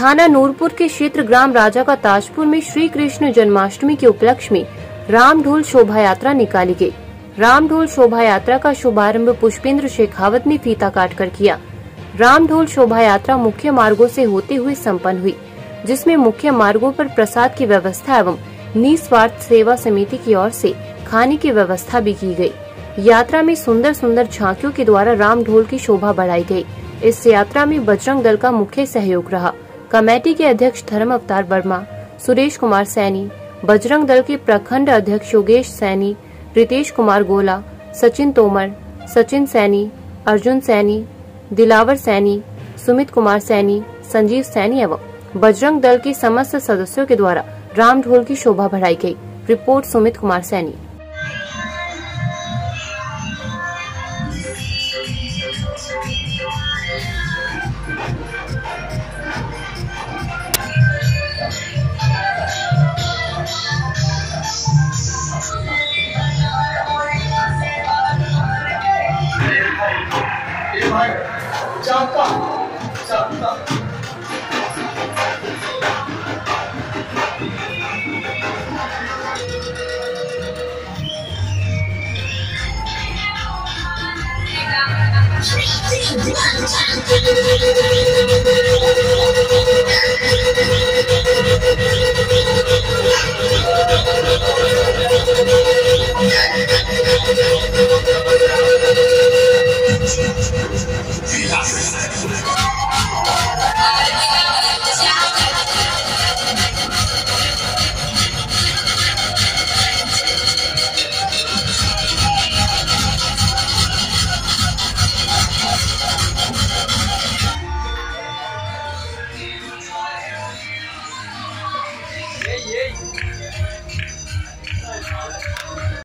थाना नूरपुर के क्षेत्र ग्राम राजा का ताजपुर में श्री कृष्ण जन्माष्टमी के उपलक्ष्य में राम ढोल शोभा यात्रा निकाली गई। राम ढोल शोभा यात्रा का शुभारंभ पुष्पेंद्र शेखावत ने फीता काटकर किया। राम ढोल शोभा यात्रा मुख्य मार्गों से होते हुए संपन्न हुई, जिसमें मुख्य मार्गों पर प्रसाद की व्यवस्था एवं निस्वार्थ सेवा समिति की ओर से खाने की व्यवस्था भी की गई। यात्रा में सुंदर सुंदर झांकियों के द्वारा राम ढोल की शोभा बढ़ाई गई। इस यात्रा में बजरंग दल का मुख्य सहयोग रहा। कमेटी के अध्यक्ष धर्म अवतार वर्मा, सुरेश कुमार सैनी, बजरंग दल के प्रखंड अध्यक्ष योगेश सैनी, रितेश कुमार गोला, सचिन तोमर, सचिन सैनी, अर्जुन सैनी, दिलावर सैनी, सुमित कुमार सैनी, संजीव सैनी एवं बजरंग दल के समस्त सदस्यों के द्वारा राम ढोल की शोभा बढ़ाई गई। रिपोर्ट सुमित कुमार सैनी। चाहता चाहता